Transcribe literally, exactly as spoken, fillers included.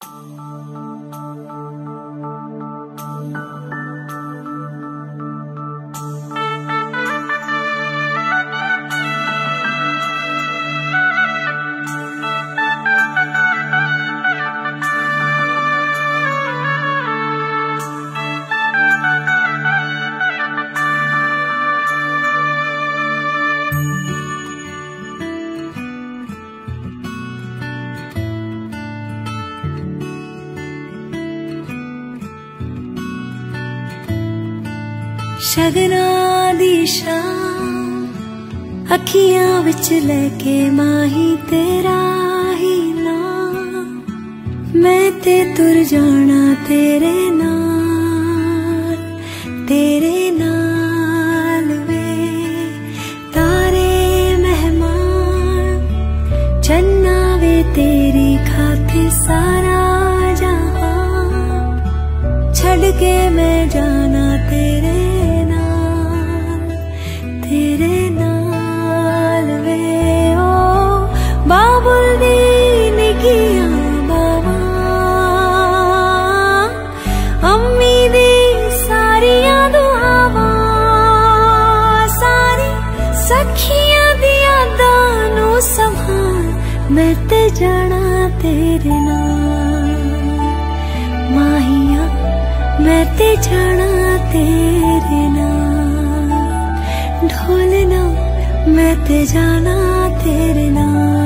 शगना दी शाम अखियां विच लेके माही तेरा ही नाम, मैं ते तुर जाना तेरे नाल, तेरे नाल वे तारे मेहमान, चन्ना वे तेरी खातिर सारा जहां, छड़ के मैं जाना तेरे तेरे नाल वे ओ बाबुल दी निगियां बावा, अम्मी दी सारियां दुआवां, सारी सखियां दी यादां नू संभाल, मैं ते जाना तेरे नाल, माहिया मैं ते जाना तेरे नाल, ढोलना मैं ते जाना तेरे नाल।